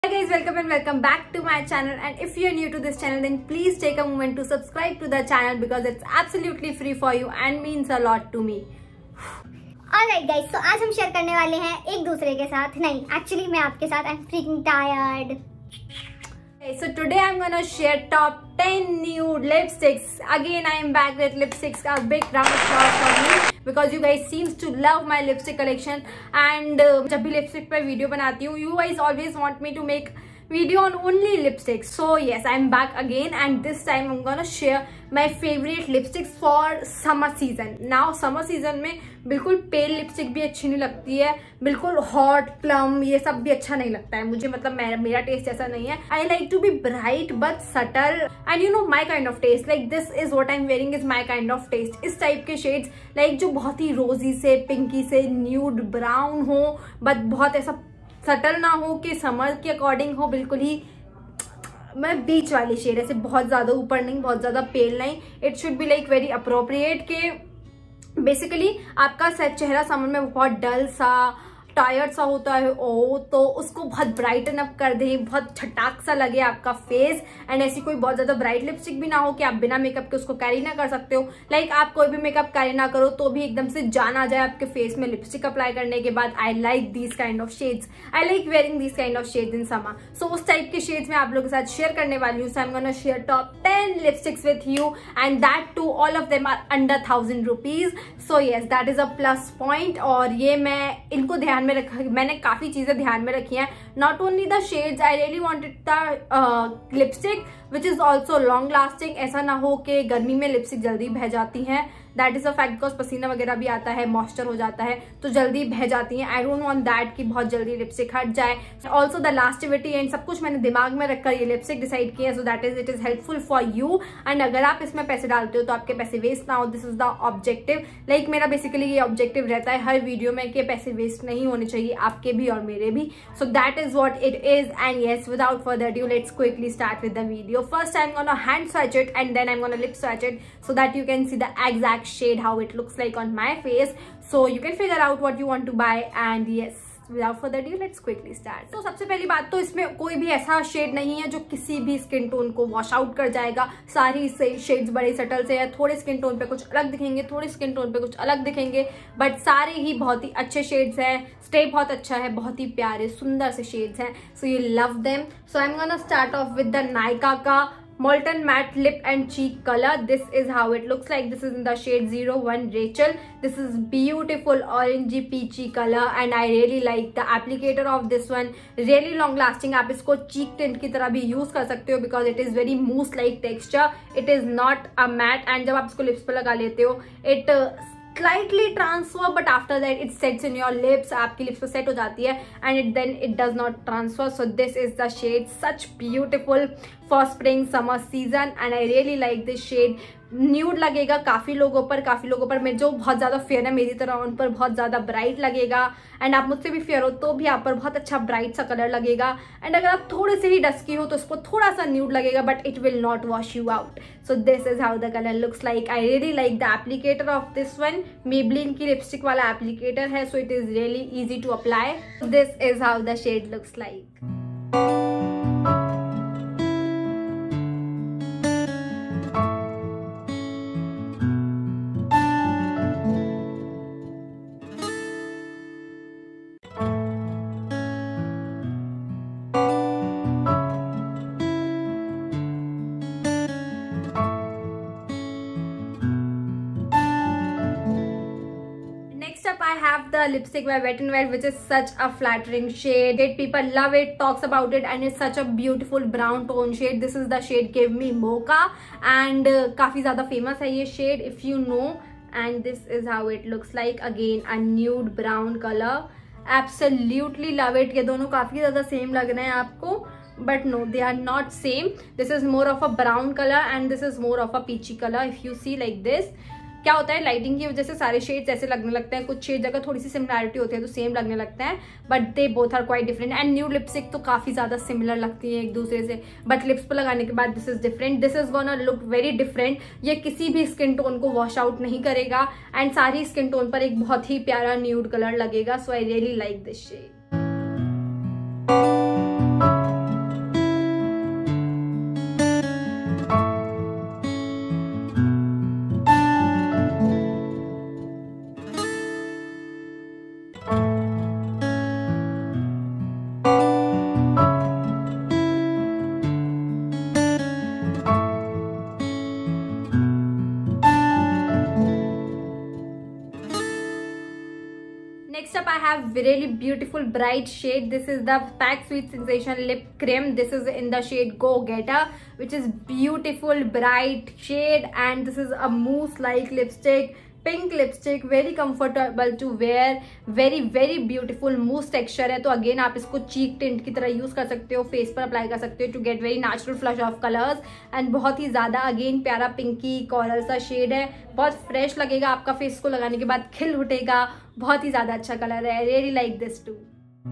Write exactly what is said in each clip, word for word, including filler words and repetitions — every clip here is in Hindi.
Hi guys, welcome and welcome back to my channel, and if you are new to this channel then please take a moment to subscribe to the channel because it's absolutely free for you and means a lot to me. Alright guys, so आज हम शेयर करने वाले हैं एक दूसरे के साथ, नहीं एक्चुअली मैं आपके साथ, I'm freaking tired. Okay, so today I'm gonna share top ten nude lipsticks. Again I am back with lipsticks. A big round of applause for me because you guys seems to love my lipstick collection. And uh, जब भी lipstick पर वीडियो बनाती हूँ, you guys always want me to make video on only lipsticks. So yes, I'm back again, and this time I'm gonna share my favorite lipsticks for summer season. Now summer season में बिल्कुल पेल लिपस्टिक भी अच्छी नहीं लगती है, बिल्कुल हॉट प्लम ये सब भी अच्छा नहीं लगता है मुझे, मतलब मेरा मेरा टेस्ट ऐसा नहीं है. I like to be bright but subtle and you know my kind of taste. Like this is what I am wearing is my kind of taste. इस टाइप के शेड्स लाइक जो बहुत ही रोजी से पिंकी से न्यूड ब्राउन हो बट बहुत ऐसा सटल ना हो कि समर के अकॉर्डिंग हो, बिल्कुल ही मैं बीच वाली शेड, ऐसे बहुत ज्यादा ऊपर नहीं बहुत ज्यादा पेल नहीं. It should be like very appropriate के बेसिकली आपका चेहरा समर में बहुत डल सा टायर्ड सा होता है ओ तो उसको बहुत ब्राइटन अप कर दे, बहुत छटाक सा लगे आपका फेस. एंड ऐसी कोई बहुत ज्यादा ब्राइट लिपस्टिक भी ना हो कि आप बिना मेकअप के उसको कैरी ना कर सकते हो. लाइक like आप कोई भी मेकअप कैरी ना करो तो भी एकदम से जान आ जाए आपके फेस में लिपस्टिक अप्लाई करने के बाद. I like these kind of shades, I like wearing these kind of shades in summer. So उस टाइप के शेड्स में आप लोगों के साथ शेयर करने वाली हूँ. So I am gonna share top ten lipsticks with you and that too all of them are under thousand rupees. So yes that is a plus point. और ये मैं इनको ध्यान में रख मैंने काफी चीजें ध्यान में रखी हैं. Not only the shades, I really wanted the lipstick which is also long lasting. ऐसा ना हो कि गर्मी में लिपस्टिक जल्दी बह जाती हैं. That is a fact because पसीना वगैरह भी आता है, मॉइस्चर हो जाता है तो जल्दी बह जाती हैं. आई डोंट वांट दैट कि बहुत जल्दी लिपस्टिक हट जाए. ऑल्सो द लास्टिविटी एंड सब कुछ मैंने दिमाग में रखकर ये लिपस्टिक डिसाइड किया. So that is it is helpful for you. And अगर आप इसमें पैसे डालते हो तो आपके पैसे वेस्ट ना हो. This is the objective. Like मेरा बेसिकली ये ऑब्जेक्टिव रहता है हर वीडियो में कि पैसे वेस्ट नहीं होने चाहिए, आपके भी और मेरे भी. So that is what it is. And yes, without further due let's quickly start with the video. First I am gonna hand swatch it and then I'm gonna lip swatch it so that you can see the exact shade how it looks like on my face, so you can figure out what you want to buy. And yes, without further ado let's quickly start. तो सबसे पहली बात तो इसमें कोई भी ऐसा शेड नहीं है जो किसी भी स्किन टोन को वॉश आउट कर जाएगा. सारी शेड्स बड़े सटल से है, थोड़े स्किन टोन पे कुछ अलग दिखेंगे, थोड़े स्किन टोन पे कुछ अलग दिखेंगे, बट सारे ही बहुत ही अच्छे शेड्स हैं. स्टे बहुत अच्छा है, बहुत ही प्यारे सुंदर से शेड्स हैं. So you love them. So I am gonna start off with the Nykaa का Molten Matte Lip and Cheek color. This is how it looks like. This is in the shade zero one Rachel. This is beautiful orangey peachy color and I really like the applicator of this one. Really long lasting. आप इसको cheek tint की तरह भी use कर सकते हो because it is very mousse like texture. It is not a matte and जब आप इसको lips पे लगा लेते हो it uh, slightly transfer but after that it sets in your lips. आपकी lips पे set हो जाती है and it then it does not transfer. So this is the shade, such beautiful for spring summer season and I really like this shade. Nude लगेगा काफी लोगों पर, काफी लोगों पर मैं जो बहुत ज्यादा फेयर है मेरी तरह उन पर बहुत ज्यादा ब्राइट लगेगा. एंड आप मुझसे भी फेयर हो तो भी आप पर बहुत अच्छा ब्राइट सा कलर लगेगा. एंड अगर आप थोड़े से ही डस्की हो तो इसको थोड़ा सा न्यूड लगेगा but it will not wash you out. So this is how the colour looks like. I really like the applicator of this one. Maybelline की लिपस्टिक वाला एप्लीकेटर है so it is really easy to apply. This is how the shade looks like. I have the lipstick by Wet n Wild which is such a flattering shade. People love it, talks about it and it's such a beautiful brown tone shade. This is the shade Give Me Mocha and uh, काफी ज़्यादा famous है ये shade if you know. And this is how it looks like. Again a nude brown color. Absolutely love it. ये दोनों काफी ज़्यादा same लग रहे हैं आपको but no, they are not same. This is more of a brown color and this is more of a peachy color. If you see like this, क्या होता है लाइटिंग की वजह से सारे शेड्स ऐसे लगने लगते हैं. कुछ शेड्स अगर थोड़ी सी सिमिलैरिटी होती है तो सेम लगने लगते हैं but they both are quite different. And new lipstick तो काफी ज्यादा सिमिलर लगती है एक दूसरे से बट लिप्स पर लगाने के बाद this is different. This is gonna look very different. ये किसी भी स्किन टोन को वॉश आउट नहीं करेगा एंड सारी स्किन टोन पर एक बहुत ही प्यारा न्यूड कलर लगेगा. So I really like this shade. I have really beautiful bright shade. This is the Pack Sweet Sensation Lip Cream. This is in the shade Go Getter, which is beautiful bright shade, and this is a mousse like lipstick, pink lipstick, very comfortable to wear, very very beautiful mousse texture है. तो अगेन आप इसको चीक टिंट की तरह यूज कर सकते हो, फेस पर अप्लाई कर सकते हो to get very natural flush of colours. And बहुत ही ज्यादा अगेन प्यारा पिंकी कॉरल सा शेड है, बहुत फ्रेश लगेगा आपका, फेस को लगाने के बाद खिल उठेगा. बहुत ही ज्यादा अच्छा कलर है. I really like this too.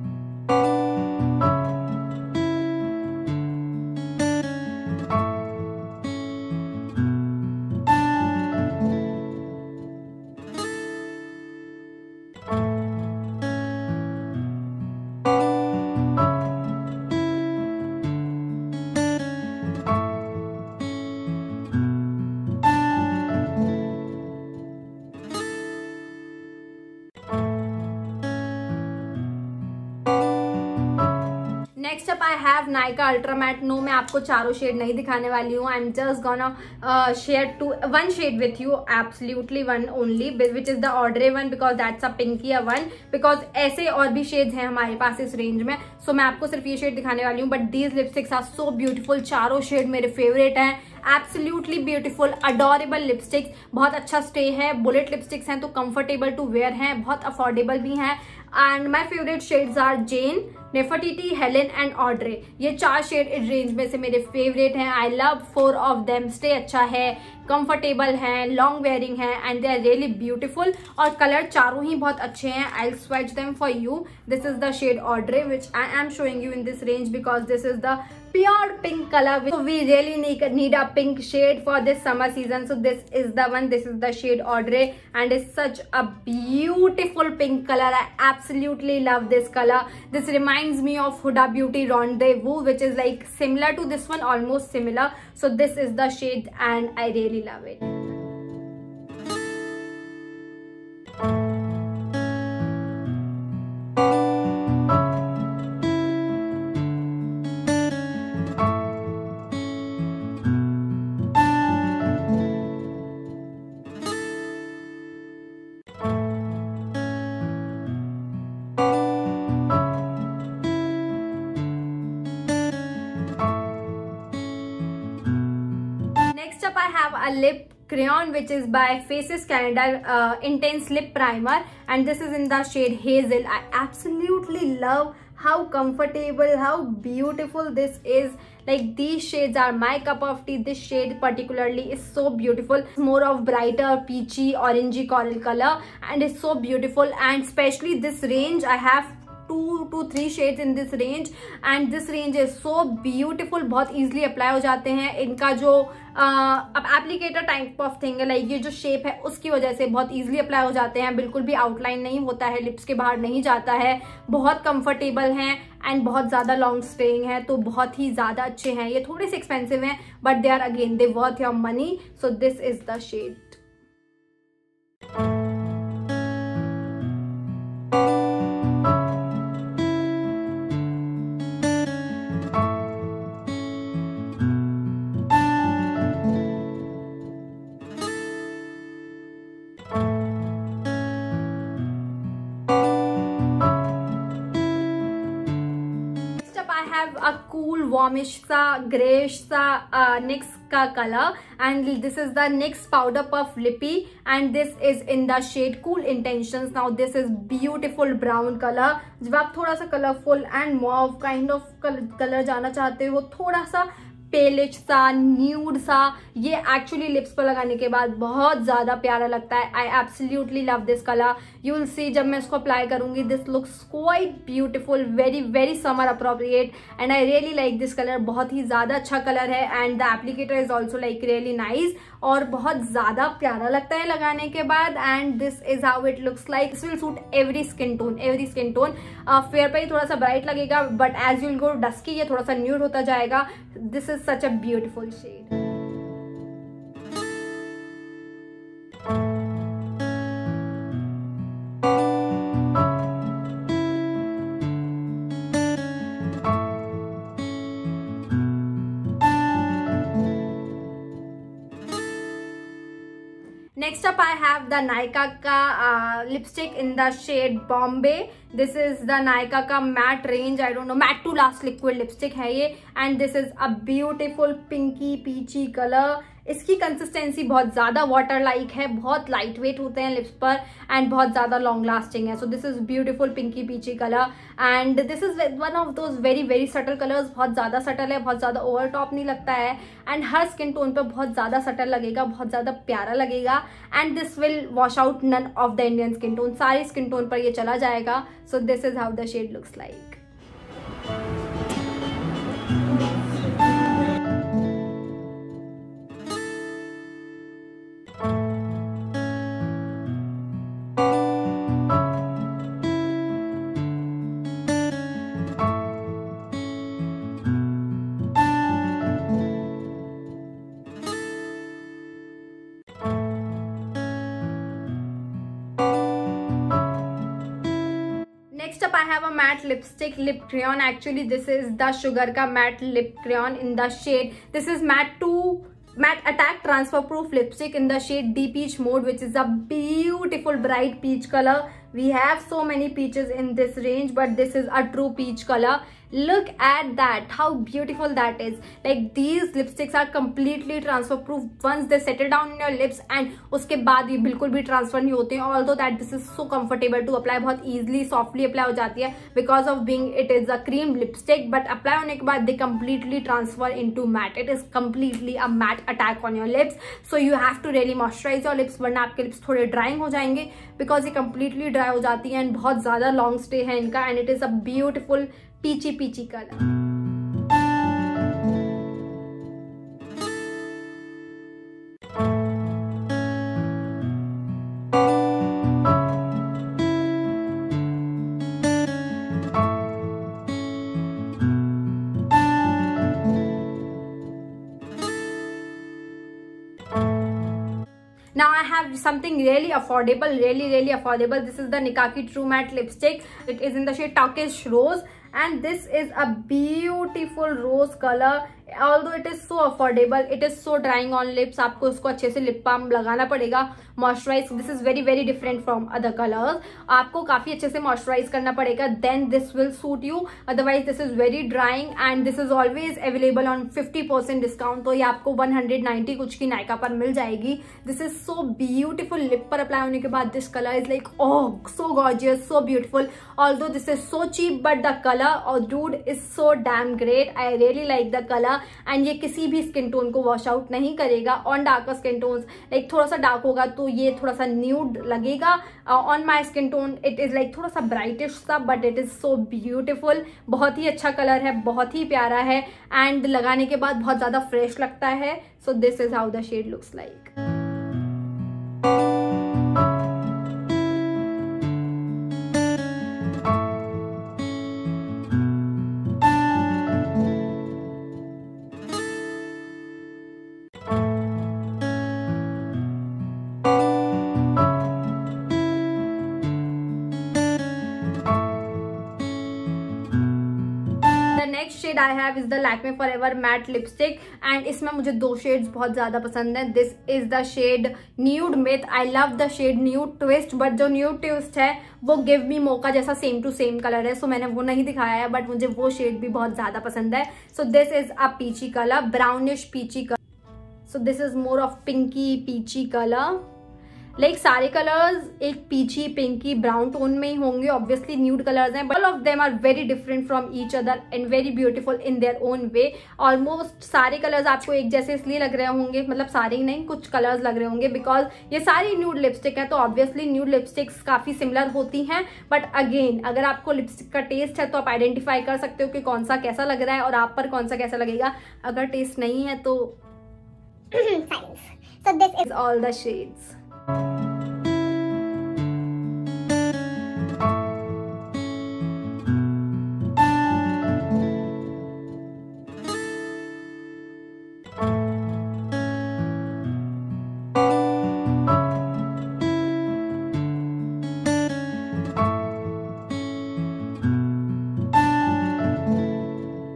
Next up I have Nykaa ultra matte. No, मैं आपको चारों शेड नहीं दिखाने वाली हूँ. I am just gonna share two one shade with you, absolutely one only, which is the Audrey one, because that's a pinky one. Because ऐसे और भी शेड्स हैं हमारे पास इस रेंज में, सो so मैं आपको सिर्फ ये शेड दिखाने वाली हूँ. But these lipsticks are so beautiful. चारों शेड मेरे फेवरेट हैं. Absolutely beautiful adorable lipsticks. बहुत अच्छा स्टे है. बुलेट लिपस्टिक्स हैं तो कंफर्टेबल टू वेयर हैं, बहुत अफोर्डेबल भी हैं. And my favourite shades are Jane, Nefertiti, Helen and Audrey. ये चार शेड इस रेंज में से मेरे फेवरेट हैं. I love four of them. Stay अच्छा है, कंफर्टेबल हैं, लॉन्ग वेयरिंग है, and they are really beautiful. और कलर चारों ही बहुत अच्छे हैं. I swatch them for you. This is the shade Audrey which I am showing you in this range because this is the pure pink color. So we really need, need a pink shade for this summer season. So this is the one. This is the shade Audrey, and it's such a beautiful pink color. I absolutely love this color. This reminds me of Huda Beauty Rendezvous, which is like similar to this one, almost similar. So this is the shade, and I really love it. I have a lip crayon which is by Faces Canada uh, Intense Lip Primer, and this is in the shade Hazel. I absolutely love how comfortable, how beautiful this is. Like these shades are my cup of tea. This shade particularly is so beautiful. It's more of brighter peachy orangey coral color, and it's so beautiful. And especially this range, I have two to three shades in this range, and this range is so beautiful. बहुत easily apply हो जाते हैं. इनका जो अब एप्लीकेटर टाइप ऑफ थिंग है, लाइक ये जो शेप है उसकी वजह से बहुत इजीली अप्लाई हो जाते हैं. बिल्कुल भी आउटलाइन नहीं होता है, लिप्स के बाहर नहीं जाता है. बहुत कंफर्टेबल हैं एंड बहुत ज्यादा लॉन्ग स्टेइंग है, तो बहुत ही ज्यादा अच्छे हैं. ये थोड़े से एक्सपेंसिव हैं but they are again they worth your money. So this is the shade. A cool warmish सा grayish सा uh, NYX का color, and this is the NYX powder puff lippy, and this is in the shade Cool Intentions. Now this is beautiful brown color. जब आप थोड़ा सा colorful and mauve kind of color जाना चाहते हो, थोड़ा सा पेलिश सा न्यूड सा, ये एक्चुअली लिप्स पर लगाने के बाद बहुत ज्यादा प्यारा लगता है. I absolutely love this colour. You will see जब मैं इसको अप्लाई करूंगी, this looks quite beautiful, very very summer appropriate, and I really like this colour. बहुत ही ज्यादा अच्छा कलर है, and the applicator is also like really nice, और बहुत ज्यादा प्यारा लगता है लगाने के बाद. And this is how it looks like. This will suit every skin tone, every skin tone. Fair पर ही थोड़ा सा ब्राइट लगेगा, but as you will go dusky ये थोड़ा सा न्यूड होता जाएगा. This is such a beautiful shade. Next up I have the Nykaa का uh, lipstick in the shade Bombay. This is the Nykaa का matte range, I don't know, matte to last liquid lipstick है ये, and this is a beautiful pinky peachy color. इसकी कंसिस्टेंसी बहुत ज़्यादा वाटर लाइक है, बहुत लाइट वेट होते हैं लिप्स पर एंड बहुत ज़्यादा लॉन्ग लास्टिंग है. So this is beautiful pinky peachy colour and this is one of those very very subtle colours. बहुत ज़्यादा सटल है, बहुत ज़्यादा ओवर टॉप नहीं लगता है एंड हर स्किन टोन पर बहुत ज़्यादा सटल लगेगा, बहुत ज़्यादा प्यारा लगेगा and this will wash out none of the Indian skin tone. सारी स्किन टोन पर ये चला जाएगा. So this is how the shade looks like. Next up I have a matte lipstick lip crayon. Actually this is the Sugar ka matte lip crayon in the shade. This is matte to matte attack transfer proof lipstick in the shade Deep Peach Mode, which is a beautiful bright peach color. We have so many peaches in this range, but this is a true peach color. Look at that, how beautiful that is. Like these lipsticks are completely transfer proof once they settle down in your lips and उसके बाद ये बिल्कुल भी ट्रांसफर नहीं होते हैं. Although that this is so comfortable to apply, बहुत easily softly apply हो जाती है because of being it is a cream lipstick, but apply होने के बाद they completely transfer into matte. It is completely a matte attack on your lips, so you have to really moisturize your lips वरना आपके lips थोड़े drying हो जाएंगे because ये completely dry हो जाती है and बहुत ज़्यादा long stay है इनका and it is a beautiful peachy peachy color. Now I have something really affordable, really really affordable. This is the Nikaki True Matte Lipstick. It is in the shade Turkish Rose and this is a beautiful rose color. Although it is so affordable, it is so drying on lips. आपको उसको अच्छे से lip balm लगाना पड़ेगा, moisturize. This is very very different from other colors. आपको काफी अच्छे से moisturize करना पड़ेगा, then this will suit you. Otherwise this is very drying and this is always available on fifty percent discount. तो ये आपको one ninety कुछ की Nykaa पर मिल जाएगी. This is so beautiful. Lip पर apply होने के बाद this color is like oh so gorgeous, so beautiful. Although this is so cheap, but the color oh dude is so damn great. I really like the color. And ये किसी भी स्किन टोन को वॉश आउट नहीं करेगा. On darker skin tones like थोड़ा सा डार्क होगा तो ये थोड़ा सा न्यूड लगेगा. On my skin tone it is like थोड़ा सा ब्राइटिश सा, but it is so beautiful. बहुत ही अच्छा कलर है, बहुत ही प्यारा है एंड लगाने के बाद बहुत ज्यादा फ्रेश लगता है. So this is how the shade looks like. Next shade I have is the Lakme forever matte lipstick and इसमें मुझे दो शेड्स बहुत ज्यादा पसंद है. This is the shade nude myth. I love the shade nude twist, but जो न्यूड ट्विस्ट है वो गिव मी मोका जैसा सेम टू सेम कलर है, सो so मैंने वो नहीं दिखाया है, बट मुझे वो शेड भी बहुत ज्यादा पसंद है. So this is a peachy colour, brownish peachy colour. So this is more of pinky peachy colour. Like like, सारे कलर्स एक पीची पिंकी ब्राउन टोन में ही होंगे. ऑब्वियसली न्यूड कलर्स हैं, all of them are very different from each other and very beautiful in their own way. Almost सारे कलर्स आपको एक जैसे इसलिए लग रहे होंगे, मतलब सारे ही नहीं, कुछ कलर्स लग रहे होंगे बिकॉज ये सारी न्यूड लिपस्टिक है. तो ऑब्वियसली न्यूड लिपस्टिक्स काफी सिमिलर होती हैं, बट अगेन अगर आपको लिपस्टिक का टेस्ट है तो आप आइडेंटिफाई कर सकते हो कि कौन सा कैसा लग रहा है और आप पर कौन सा कैसा लगेगा. अगर टेस्ट नहीं है तो so this is all the shades.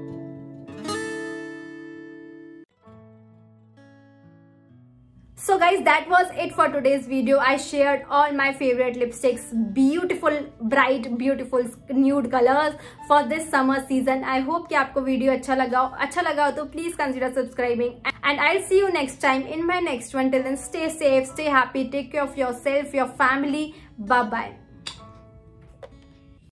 So guys guys, that was it for today's video. I shared all my favorite lipsticks, beautiful bright beautiful nude colors for this summer season. I hope कि आपको वीडियो अच्छा लगा हो अच्छा लगा हो तो please consider subscribing, and I'll see you next time in my next one. Till then, stay safe, stay happy, take care of yourself, your family. Bye bye.